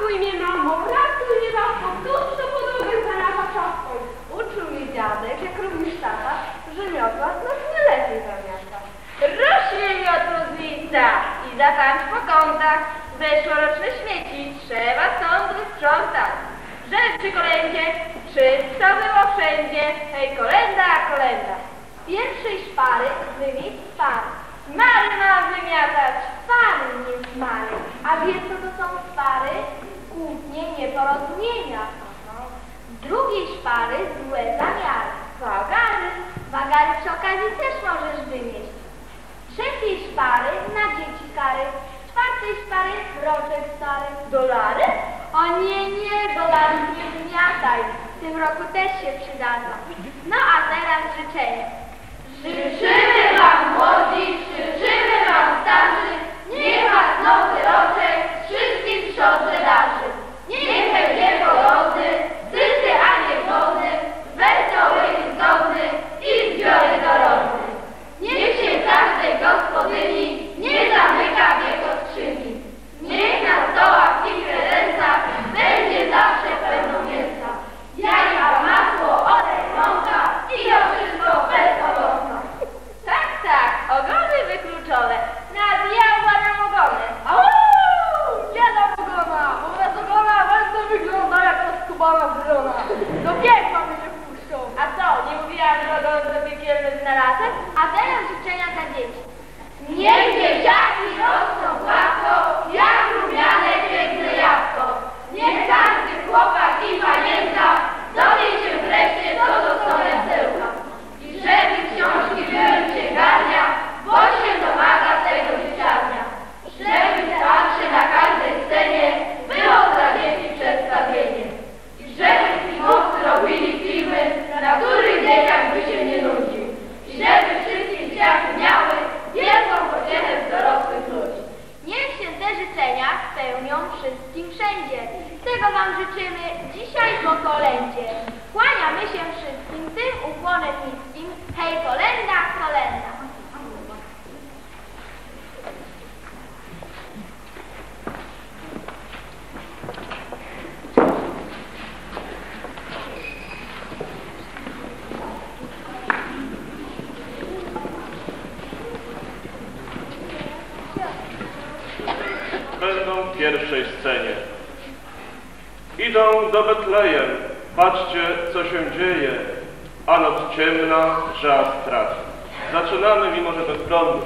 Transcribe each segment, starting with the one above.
ratuj mnie, mamo, tuż do podłogę znalazła czapką. Uczył mnie dziadek, jak również tata, że miotła nas nie lepiej zamiata. Rośnie miotło z lica i zatańcz po kątach. Zeszłoroczne śmieci trzeba stąd wysprzątać. Że przy kolędzie czysto było wszędzie. Hej, kolenda, kolenda. Pierwszej szpary wymieć spary. Mary ma wymiatać. Spary, nie smary. A wiesz co to są spary? Kłótnie, nieporozumienia. Drugiej szpary złe zamiary. Wagary. Wagary przy okazji też możesz wymieść. Trzeciej szpary na dzieci kary. Czwartej szpary roczek stary. Dolary? O nie, dolarów nie wymiataj. W tym roku też się przydadzą. No a teraz życzenia. Życzymy wam młodzi, życzymy wam starzy, niech was nowy roczek wszystkim szczodrze darzy. Niech będzie pogodny, syty, a nie głodny, wesoły i zgodny i zbiory dorożny. Niech się każdej gospodyni nie zamyka wiek od skrzyni. Niech na stołach i kredensach będzie zawsze pełno mięsa. Jajka, masło, olej, mąka i to wszystko bez owoca. Tak, ogony wykluczone. Na diabła nam ogony. Nie dam ogona, bo bez ogona będę wyglądał jak oskubana wrona. Do piekła mnie nie wpuszczą. A co, nie mówiłam, że ogon to piekielny znalazek? A teraz życzenia dla dzieci. Niech dzieciaki rosną gładko, jak rumiane piękne jabłko. Niech każdy chłopak i panienka dowie się wreszcie co do stojasełka. I żeby książki były w księgarniach, bo się domaga tego dzieciarnia. Żeby zawsze na każdej scenie było dla dzieci przedstawienie. I żeby filmowcy robili filmy, na których dzieciak by się nie nudził. I żeby wszystkie dzieciaki miały wielką pociechę z dorosłych ludzi. Niech się te życzenia spełnią wszystkim wszędzie. Tego wam życzymy dzisiaj po kolędzie. Kłaniamy się wszystkim tym ukłonem niskim. Hej, kolenda, kolenda. Będą w pierwszej scenie. Idą do Betlejem. Patrzcie, co się dzieje. A noc ciemna, że aż strach. Zaczynamy, mimo że bez prądu.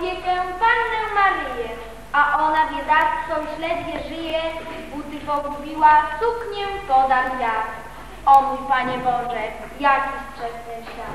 opiekę Pannę Maryję, a ona biedactwo już ledwie żyje, buty pogubiła, suknię podam ja. O mój Panie Boże, jaki strzech ten świat.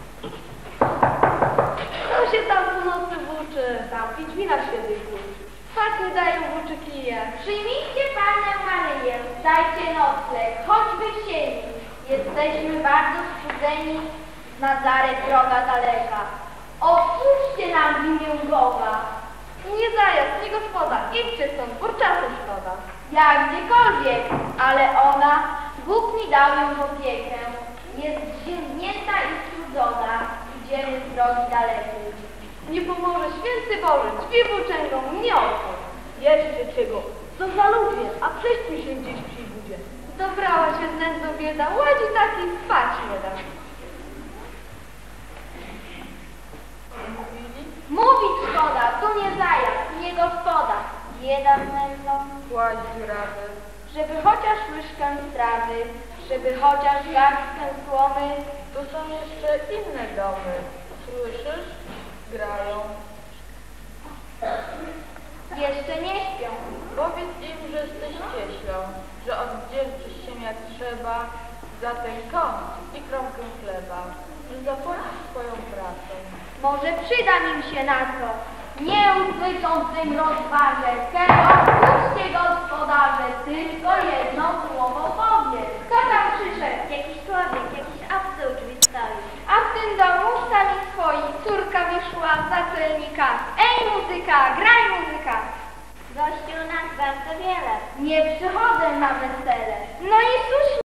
Co się tam po nocy włóczy? Tam Wiedźmina w świetnej włóczy. Tak nie dają włóczy kije. Przyjmijcie Pannę Maryję, dajcie nocleg, choćby w sieni. Jesteśmy bardzo strudzeni, Nazaret droga daleka. Otwórzcie nam w imię Boga. Nie zajazd, nie gospoda. Idźcie stąd, bo czasu szkoda. Jak gdziekolwiek, ale ona, Bóg mi dał ją w opiekę. Jest ziębnięta i strudzona, idziemy z drogi dalekiej. Nie pomoże święty Boże, drzwi włóczęgą nie otwórz. Jeszcze czego? Co za ludzie, a przejdźmy się gdzieś przy budzie. Dobrała się z nędzą bieda, ładzi taki spać nie da. Mówić szkoda, tu nie zajazd, nie gospoda. Bieda z nędzą, Ładź dziurawy. żeby chociaż łyżkę strawy, żeby chociaż garstkę słomy. Tu są jeszcze inne domy. Słyszysz? Grają. Jeszcze nie śpią. Powiedz im, że jesteś cieślą, że odwdzięczysz się jak trzeba za ten kąt i kromkę chleba, że zapłacisz swoją pracą. Może przyda im się na to. Nie uchwycą tym rozważę. Otwórzcie gospodarze, tylko jedno słowo powie. Kto tam przyszedł? Jakiś człowiek, jakiś obcy drzwi stoi. A w tym domu sami swoi. Córka wyszła za celnika. Ej muzyka, graj muzyka. Gościu nas bardzo wiele. Nie przychodzę na wesele. No i cóż